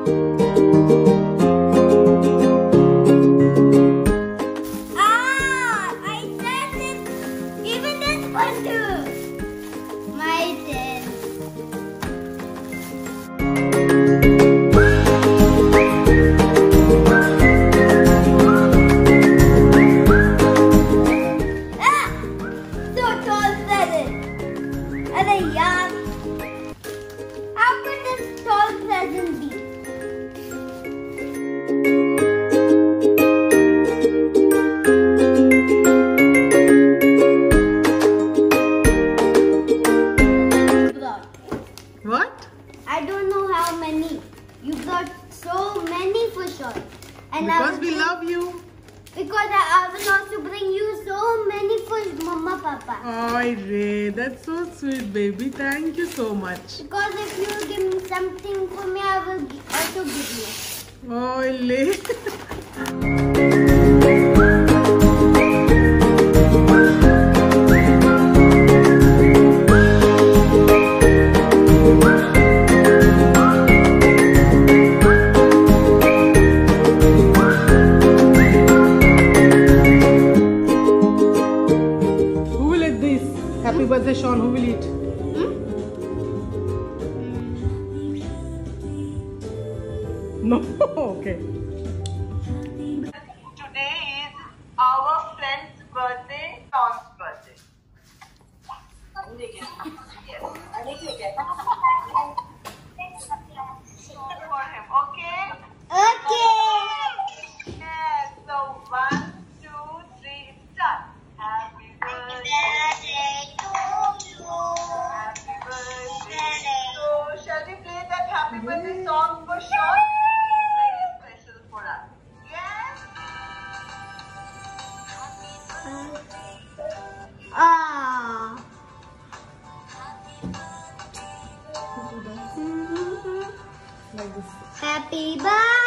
What? I don't know how many. You got so many for sure. And because we love you. Because I will also bring you so many for Mumma Papa. Oh, Ray, that's so sweet, baby. Thank you so much. Because if you give me something for me, I will also give you. Oh, Ray. Happy birthday, Shawn. Who will eat? No? Okay. Today is our friend's birthday, Shawn's birthday. Yes. For him, okay? Okay. Yes. So 1, 2, 3, start. Happy birthday to you. Happy birthday. So shall we play that happy birthday song for Shawn? Very special for us. Yes. Happy birthday.